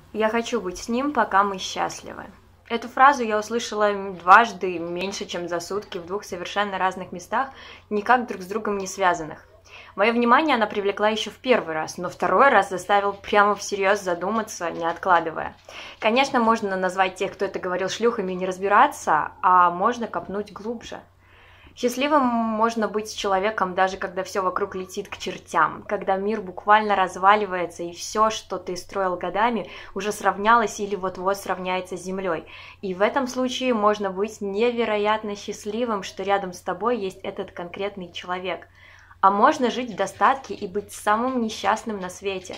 Я хочу быть с ним, пока мы счастливы. Эту фразу я услышала дважды, меньше, чем за сутки, в двух совершенно разных местах, никак друг с другом не связанных. Мое внимание она привлекла еще в первый раз, но второй раз заставил прямо всерьез задуматься, не откладывая. Конечно, можно назвать тех, кто это говорил, шлюхами, и не разбираться, а можно копнуть глубже. Счастливым можно быть с человеком, даже когда все вокруг летит к чертям, когда мир буквально разваливается, и все, что ты строил годами, уже сравнялось или вот-вот сравняется с землей. И в этом случае можно быть невероятно счастливым, что рядом с тобой есть этот конкретный человек. А можно жить в достатке и быть самым несчастным на свете.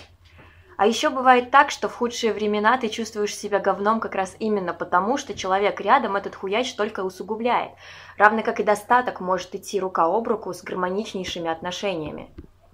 А еще бывает так, что в худшие времена ты чувствуешь себя говном как раз именно потому, что человек рядом этот хуяч только усугубляет, равно как и достаток может идти рука об руку с гармоничнейшими отношениями.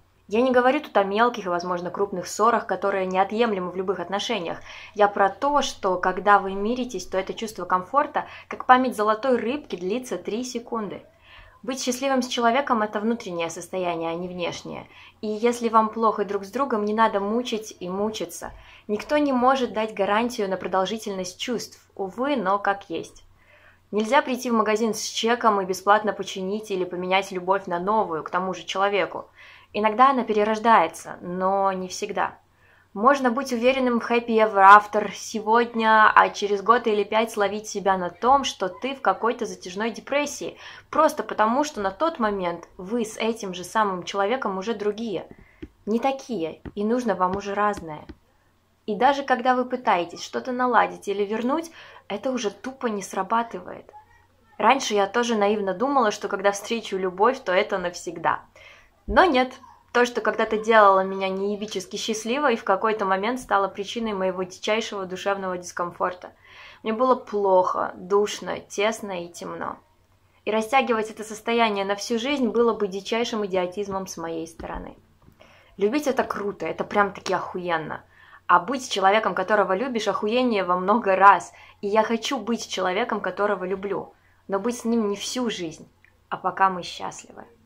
Я не говорю тут о мелких и, возможно, крупных ссорах, которые неотъемлемы в любых отношениях. Я про то, что когда вы миритесь, то это чувство комфорта, как память золотой рыбки, длится 3 секунды. Быть счастливым с человеком – это внутреннее состояние, а не внешнее. И если вам плохо друг с другом, не надо мучить и мучиться. Никто не может дать гарантию на продолжительность чувств, увы, но как есть. Нельзя прийти в магазин с чеком и бесплатно починить или поменять любовь на новую, к тому же человеку. Иногда она перерождается, но не всегда. Можно быть уверенным в happy ever after сегодня, а через год или 5 словить себя на том, что ты в какой-то затяжной депрессии, просто потому, что на тот момент вы с этим же самым человеком уже другие, не такие, и нужно вам уже разное. И даже когда вы пытаетесь что-то наладить или вернуть, это уже тупо не срабатывает. Раньше я тоже наивно думала, что когда встречу любовь, то это навсегда. Но нет. То, что когда-то делало меня неебически счастливой, в какой-то момент стало причиной моего дичайшего душевного дискомфорта. Мне было плохо, душно, тесно и темно. И растягивать это состояние на всю жизнь было бы дичайшим идиотизмом с моей стороны. Любить это круто, это прям-таки охуенно. А быть с человеком, которого любишь, охуеннее во много раз. И я хочу быть с человеком, которого люблю. Но быть с ним не всю жизнь, а пока мы счастливы.